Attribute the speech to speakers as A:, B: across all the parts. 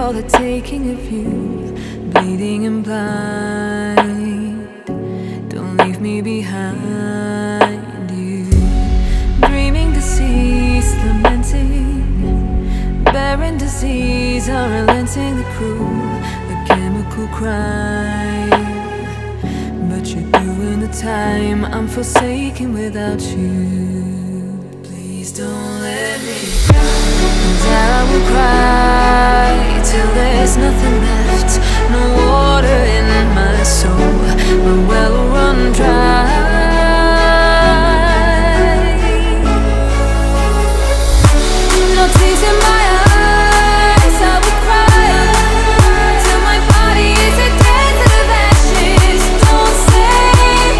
A: all the taking of you, bleeding and blind. Don't leave me behind you. Dreaming deceased, lamenting, barren disease, unrelenting the cruel, the chemical crime. But you're doing the time, I'm forsaken without you. Please don't let me go, and I will cry till there's nothing left. No water in my soul, my well will run dry. No tears in my eyes, I will cry till my body is a desert of ashes. Don't say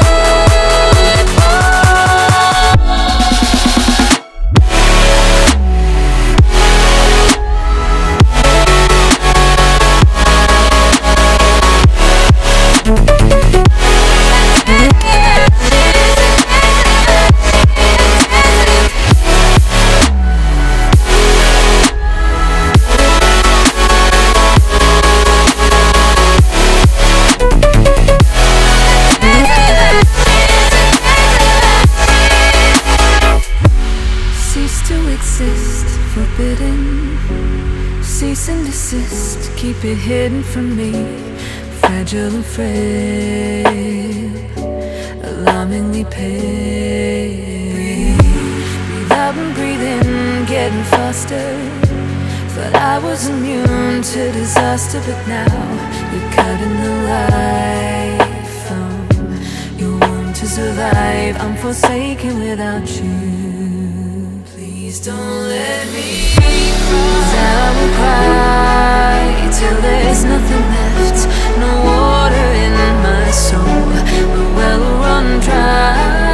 A: forbidden, cease and desist, keep it hidden from me. Fragile and frail, alarmingly pale. Breathe out and breathe in, getting faster. Thought I was immune to disaster, but now you're cutting the life from your womb to survive. I'm forsaken without you. Please don't let me cry, 'cause I will cry till there's nothing left. No water in my soul, my well will run dry.